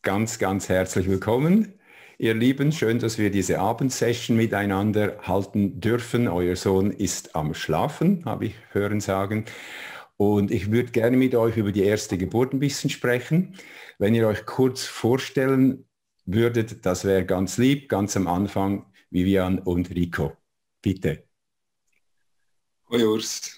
ganz, ganz herzlich willkommen. Ihr Lieben, schön, dass wir diese Abendsession miteinander halten dürfen. Euer Sohn ist am Schlafen, habe ich hören sagen. Und ich würde gerne mit euch über die erste Geburt ein bisschen sprechen. Wenn ihr euch kurz vorstellen würdet, das wäre ganz lieb, ganz am Anfang, Vivian und Rico. Bitte. Hoi Urs.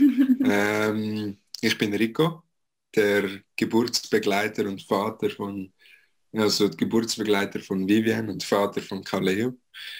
Ich bin Rico, der Geburtsbegleiter und Vater von, also Geburtsbegleiter von Vivian und Vater von Kaleo.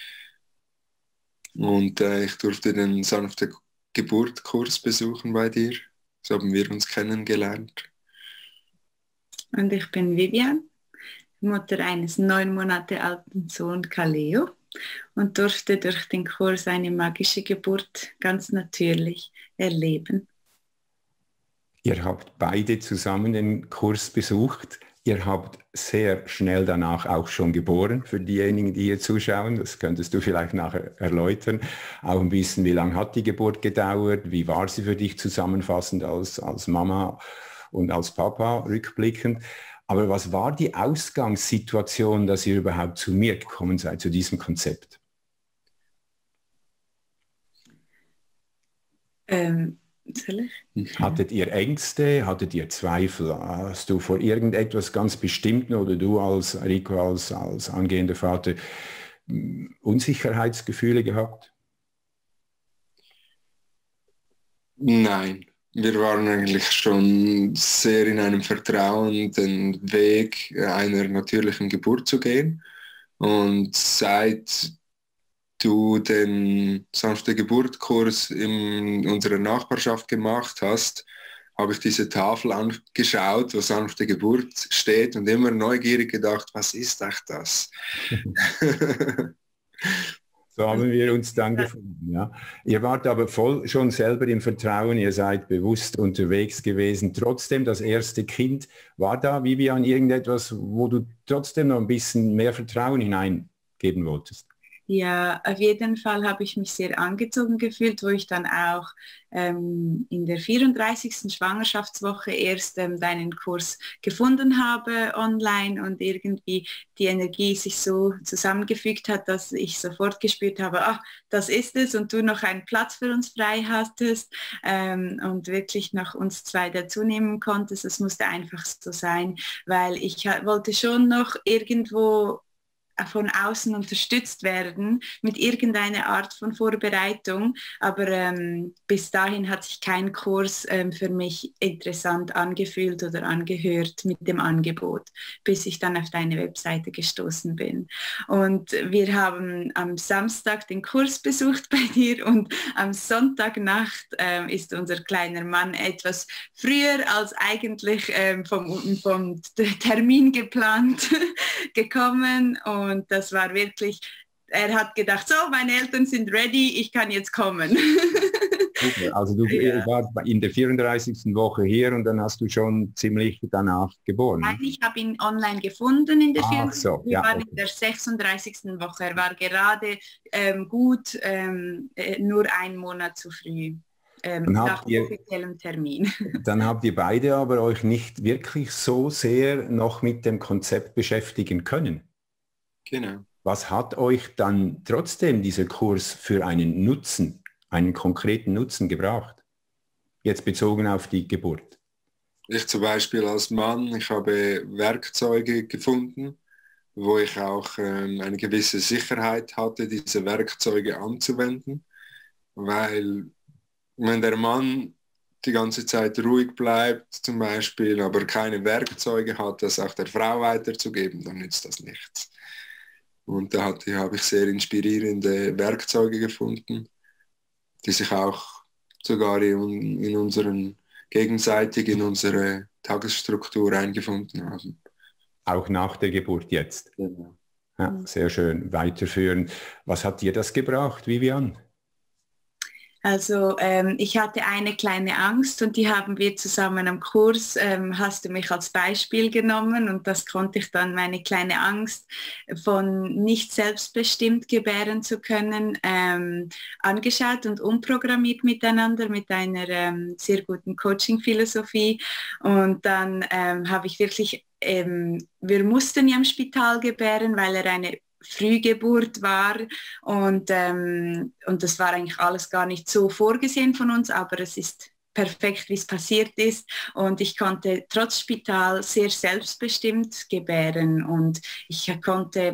Und ich durfte den sanften Geburtskurs besuchen bei dir. So haben wir uns kennengelernt. Und ich bin Vivian, Mutter eines 9 Monate alten Sohnes Kaleo und durfte durch den Kurs eine magische Geburt ganz natürlich erleben. Ihr habt beide zusammen den Kurs besucht. Ihr habt sehr schnell danach auch schon geboren, für diejenigen, die hier zuschauen. Das könntest du vielleicht nachher erläutern. Auch ein bisschen, wie lange hat die Geburt gedauert? Wie war sie für dich zusammenfassend als Mama und als Papa rückblickend? Aber was war die Ausgangssituation, dass ihr überhaupt zu mir gekommen seid, zu diesem Konzept? Soll ich? Hattet ihr Ängste, hattet ihr Zweifel? Hast du vor irgendetwas ganz Bestimmten oder du als Rico, als angehender Vater Unsicherheitsgefühle gehabt? Nein, wir waren eigentlich schon sehr in einem Vertrauen, den Weg einer natürlichen Geburt zu gehen. Und seit du den sanfte Geburtskurs in unserer Nachbarschaft gemacht hast, habe ich diese Tafel angeschaut, wo sanfte Geburt steht und immer neugierig gedacht, was ist echt das? So haben wir uns dann gefunden. Ja. Ihr wart aber voll schon selber im Vertrauen, ihr seid bewusst unterwegs gewesen. Trotzdem, das erste Kind, war da, Vivian, irgendetwas, wo du trotzdem noch ein bisschen mehr Vertrauen hineingeben wolltest? Ja, auf jeden Fall habe ich mich sehr angezogen gefühlt, wo ich dann auch in der 34. Schwangerschaftswoche erst deinen Kurs gefunden habe online und irgendwie die Energie sich so zusammengefügt hat, dass ich sofort gespürt habe, ach, das ist es und du noch einen Platz für uns frei hattest und wirklich noch uns 2 dazu nehmen konntest. Das musste einfach so sein, weil ich wollte schon noch irgendwo von außen unterstützt werden mit irgendeiner Art von Vorbereitung. Aber bis dahin hat sich kein Kurs für mich interessant angefühlt oder angehört mit dem Angebot, bis ich dann auf deine Webseite gestoßen bin. Und wir haben am Samstag den Kurs besucht bei dir und am Sonntagnacht ist unser kleiner Mann etwas früher als eigentlich vom Termin geplant gekommen. Und das war wirklich, er hat gedacht, so, meine Eltern sind ready, ich kann jetzt kommen. Also du warst in der 34. Woche hier und dann hast du schon ziemlich danach geboren. Nein, ich habe ihn online gefunden in der 34. So, Wir waren in der 36. Woche. Er war gerade nur 1 Monat zu früh. Nach dem offiziellen Termin. Dann habt ihr beide aber euch nicht wirklich so sehr noch mit dem Konzept beschäftigen können. Genau. Was hat euch dann trotzdem dieser Kurs für einen Nutzen, einen konkreten Nutzen gebracht? Jetzt bezogen auf die Geburt. Ich zum Beispiel als Mann, ich habe Werkzeuge gefunden, wo ich auch eine gewisse Sicherheit hatte, diese Werkzeuge anzuwenden, weil wenn der Mann die ganze Zeit ruhig bleibt zum Beispiel, aber keine Werkzeuge hat, das auch der Frau weiterzugeben, dann nützt das nichts. Und da habe ich sehr inspirierende Werkzeuge gefunden, die sich auch sogar in unsere Tagesstruktur eingefunden haben. Auch nach der Geburt jetzt? Genau. Ja, sehr schön. Weiterführen. Was hat dir das gebracht, Vivian? Also ich hatte eine kleine Angst und die haben wir zusammen am Kurs, hast du mich als Beispiel genommen und das konnte ich dann, meine kleine Angst von nicht selbstbestimmt gebären zu können, angeschaut und umprogrammiert miteinander mit einer sehr guten Coaching-Philosophie und dann habe ich wirklich wir mussten ja im Spital gebären, weil er eine Frühgeburt war und das war eigentlich alles gar nicht so vorgesehen von uns, aber es ist perfekt, wie es passiert ist und ich konnte trotz Spital sehr selbstbestimmt gebären und ich konnte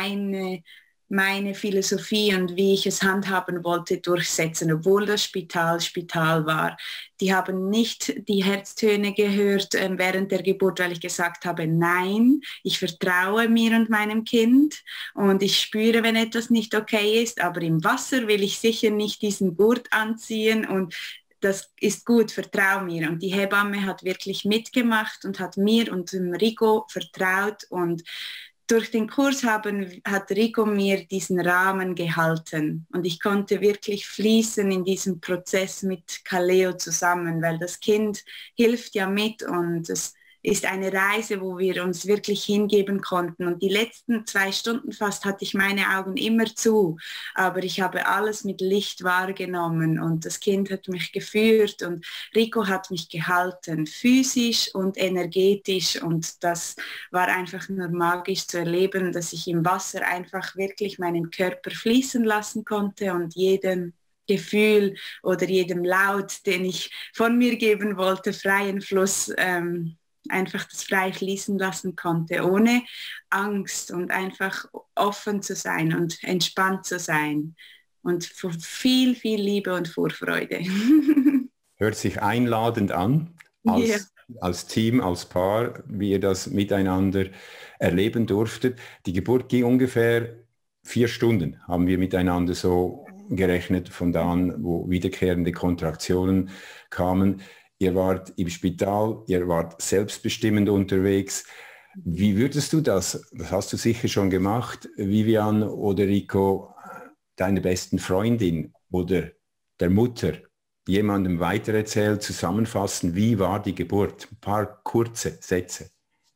meine Philosophie und wie ich es handhaben wollte durchsetzen, obwohl das Spital war. Die haben nicht die Herztöne gehört während der Geburt, weil ich gesagt habe, nein, ich vertraue mir und meinem Kind und ich spüre, wenn etwas nicht okay ist, aber im Wasser will ich sicher nicht diesen Gurt anziehen und das ist gut, vertrau mir. Und die Hebamme hat wirklich mitgemacht und hat mir und dem Rico vertraut und durch den Kurs hat Rico mir diesen Rahmen gehalten und ich konnte wirklich fließen in diesem Prozess mit Kaleo zusammen, weil das Kind hilft ja mit und es ist eine Reise, wo wir uns wirklich hingeben konnten. Und die letzten 2 Stunden fast hatte ich meine Augen immer zu, aber ich habe alles mit Licht wahrgenommen und das Kind hat mich geführt und Rico hat mich gehalten, physisch und energetisch und das war einfach nur magisch zu erleben, dass ich im Wasser einfach wirklich meinen Körper fließen lassen konnte und jedem Gefühl oder jedem Laut, den ich von mir geben wollte, freien Fluss einfach das frei fließen lassen konnte, ohne Angst und einfach offen zu sein und entspannt zu sein und viel, viel Liebe und Vorfreude. Hört sich einladend an, als Team, als Paar, wie ihr das miteinander erleben durftet. Die Geburt ging ungefähr 4 Stunden, haben wir miteinander so gerechnet, von da an, wo wiederkehrende Kontraktionen kamen. Ihr wart im Spital, ihr wart selbstbestimmend unterwegs. Wie würdest du das hast du sicher schon gemacht, Vivian oder Rico, deiner besten Freundin oder der Mutter, jemandem weitererzählen, zusammenfassen, wie war die Geburt? Ein paar kurze Sätze.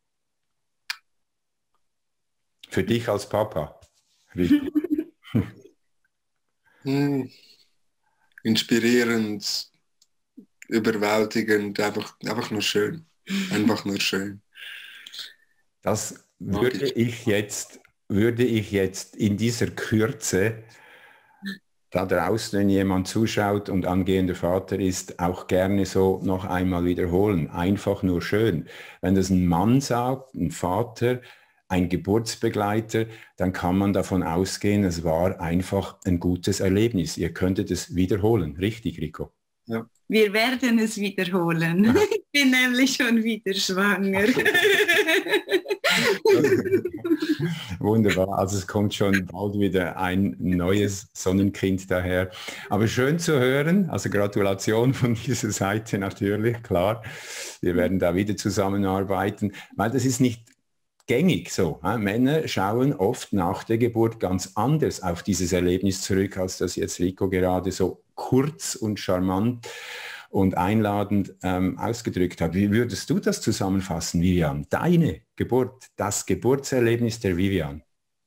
Für dich als Papa, Rico. Inspirierend, überwältigend, einfach nur schön. Einfach nur schön. Das würde ich jetzt in dieser Kürze da draußen, wenn jemand zuschaut und angehender Vater ist, auch gerne so noch einmal wiederholen. Einfach nur schön. Wenn das ein Mann sagt, ein Vater, ein Geburtsbegleiter, dann kann man davon ausgehen, es war einfach ein gutes Erlebnis. Ihr könntet es wiederholen. Richtig, Rico? Ja. Wir werden es wiederholen. Ja. Ich bin nämlich schon wieder schwanger. Wunderbar, also es kommt schon bald wieder ein neues Sonnenkind daher. Aber schön zu hören, also Gratulation von dieser Seite natürlich, klar. Wir werden da wieder zusammenarbeiten, weil das ist nicht gängig so. Männer schauen oft nach der Geburt ganz anders auf dieses Erlebnis zurück, als das jetzt Rico gerade so kurz und charmant und einladend ausgedrückt hat. Wie würdest du das zusammenfassen, Vivian? Deine Geburt, das Geburtserlebnis der Vivian?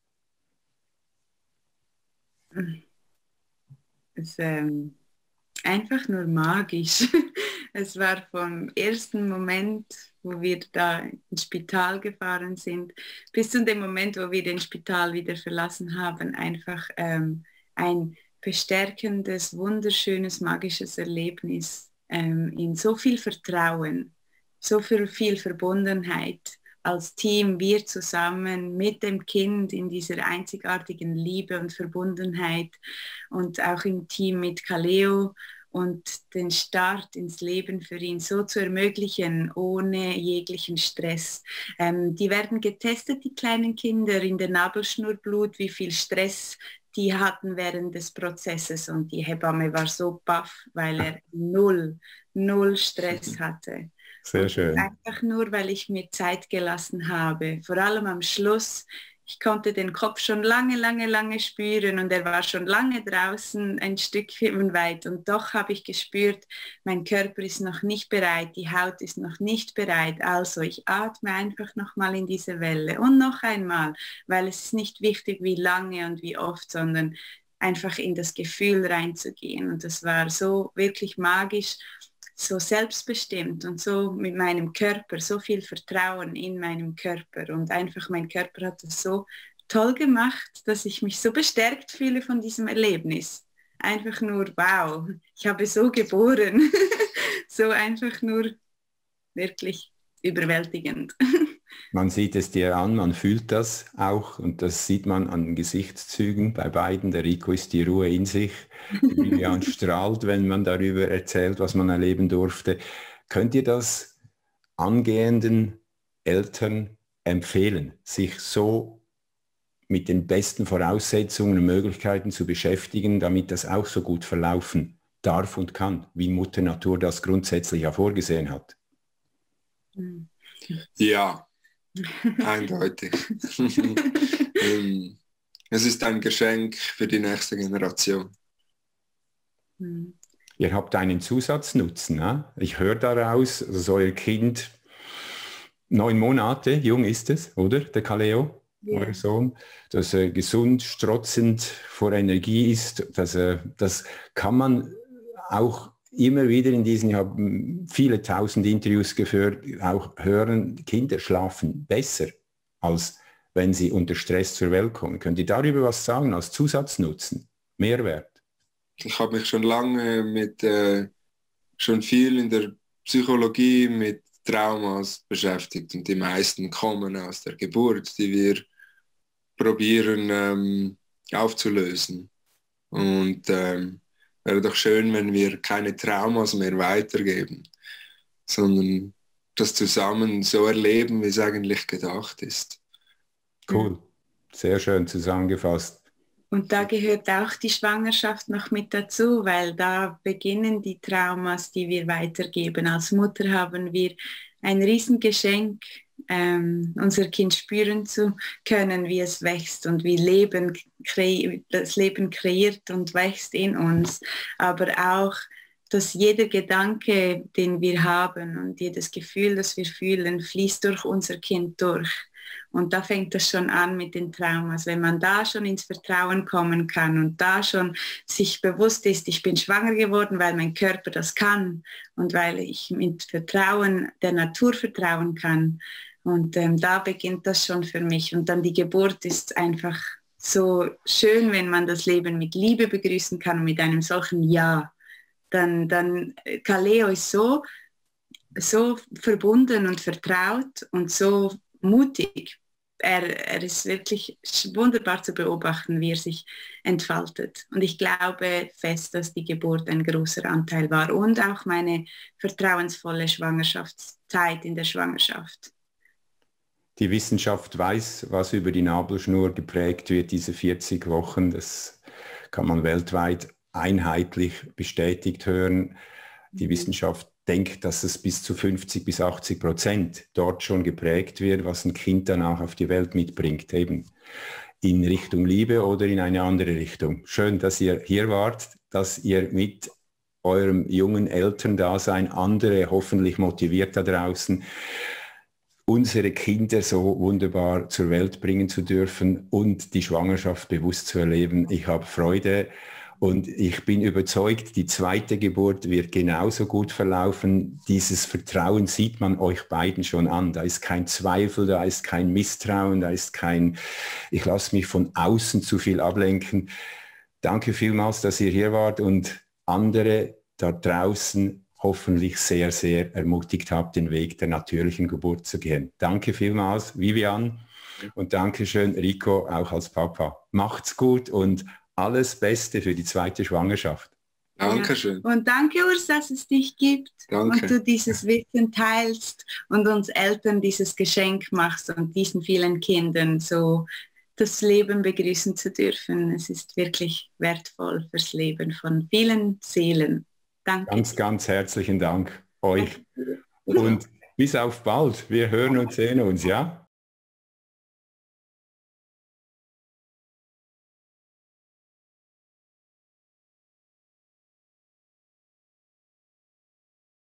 Es einfach nur magisch. Es war vom ersten Moment, wo wir da ins Spital gefahren sind, bis zu dem Moment, wo wir den Spital wieder verlassen haben, einfach ein bestärkendes, wunderschönes, magisches Erlebnis in so viel Vertrauen, so viel Verbundenheit als Team, wir zusammen mit dem Kind in dieser einzigartigen Liebe und Verbundenheit und auch im Team mit Kaleo und den Start ins Leben für ihn so zu ermöglichen, ohne jeglichen Stress. Die werden getestet, die kleinen Kinder, in der Nabelschnurblut, wie viel Stress die hatten während des Prozesses und die Hebamme war so baff, weil er null Stress hatte. Sehr schön. Einfach nur, weil ich mir Zeit gelassen habe. Vor allem am Schluss. Ich konnte den Kopf schon lange spüren und er war schon lange draußen, ein Stückchen weit. Und doch habe ich gespürt, mein Körper ist noch nicht bereit, die Haut ist noch nicht bereit. Also ich atme einfach nochmal in diese Welle und noch einmal, weil es ist nicht wichtig, wie lange und wie oft, sondern einfach in das Gefühl reinzugehen. Und das war so wirklich magisch, so selbstbestimmt und so mit meinem Körper, so viel Vertrauen in meinem Körper und einfach mein Körper hat es so toll gemacht, dass ich mich so bestärkt fühle von diesem Erlebnis. Einfach nur, wow, ich habe so geboren. So einfach nur wirklich überwältigend. Man sieht es dir an, man fühlt das auch und das sieht man an den Gesichtszügen bei beiden. Der Rico ist die Ruhe in sich, die Vivian strahlt, wenn man darüber erzählt, was man erleben durfte. Könnt ihr das angehenden Eltern empfehlen, sich so mit den besten Voraussetzungen und Möglichkeiten zu beschäftigen, damit das auch so gut verlaufen darf und kann, wie Mutter Natur das grundsätzlich ja vorgesehen hat? Ja, eindeutig. Es ist ein Geschenk für die nächste Generation. Ihr habt einen Zusatznutzen. Ne? Ich höre daraus, dass euer Kind 9 Monate jung ist es, oder? Der Kaleo? Ja. Euer Sohn, dass er gesund, strotzend vor Energie ist, das kann man auch immer wieder in diesen, ich habe viele tausend Interviews geführt, auch hören, Kinder schlafen besser, als wenn sie unter Stress zur Welt kommen. Könnt ihr darüber was sagen als Zusatznutzen, Mehrwert? Ich habe mich schon lange schon viel in der Psychologie mit Traumas beschäftigt und die meisten kommen aus der Geburt, die wir probieren aufzulösen. Und wäre doch schön, wenn wir keine Traumas mehr weitergeben, sondern das zusammen so erleben, wie es eigentlich gedacht ist. Cool, sehr schön zusammengefasst. Und da gehört auch die Schwangerschaft noch mit dazu, weil da beginnen die Traumas, die wir weitergeben. Als Mutter haben wir ein Riesengeschenk, unser Kind spüren zu können, wie es wächst und wie das Leben kreiert und wächst in uns. Aber auch, dass jeder Gedanke, den wir haben und jedes Gefühl, das wir fühlen, fließt durch unser Kind durch. Und da fängt das schon an mit den Traumas. Wenn man da schon ins Vertrauen kommen kann und da schon sich bewusst ist, ich bin schwanger geworden, weil mein Körper das kann und weil ich mit Vertrauen der Natur vertrauen kann. Und da beginnt das schon für mich. Und dann die Geburt ist einfach so schön, wenn man das Leben mit Liebe begrüßen kann und mit einem solchen Ja. Dann Kaleo ist so verbunden und vertraut und so mutig. Er ist wirklich wunderbar zu beobachten, wie er sich entfaltet. Und ich glaube fest, dass die Geburt ein großer Anteil war und auch meine vertrauensvolle Schwangerschaftszeit in der Schwangerschaft. Die Wissenschaft weiß, was über die Nabelschnur geprägt wird, diese 40 Wochen. Das kann man weltweit einheitlich bestätigt hören. Die Wissenschaft denkt, dass es bis zu 50-80% dort schon geprägt wird, was ein Kind danach auf die Welt mitbringt, eben in Richtung Liebe oder in eine andere Richtung. Schön, dass ihr hier wart, dass ihr mit eurem jungen Elterndasein andere hoffentlich motiviert da draußen, unsere Kinder so wunderbar zur Welt bringen zu dürfen und die Schwangerschaft bewusst zu erleben. Ich habe Freude. Und ich bin überzeugt, die zweite Geburt wird genauso gut verlaufen. Dieses Vertrauen sieht man euch beiden schon an. Da ist kein Zweifel, da ist kein Misstrauen, da ist kein, ich lasse mich von außen zu viel ablenken. Danke vielmals, dass ihr hier wart und andere da draußen hoffentlich sehr, sehr ermutigt habt, den Weg der natürlichen Geburt zu gehen. Danke vielmals, Vivian. Und Dankeschön, Rico, auch als Papa. Macht's gut und alles Beste für die zweite Schwangerschaft. Dankeschön. Ja. Und danke, Urs, dass es dich gibt. Danke. Und du dieses Wissen teilst und uns Eltern dieses Geschenk machst und diesen vielen Kindern so das Leben begrüßen zu dürfen. Es ist wirklich wertvoll fürs Leben von vielen Seelen. Danke. Ganz, ganz herzlichen Dank euch. Und bis auf bald. Wir hören und sehen uns, ja?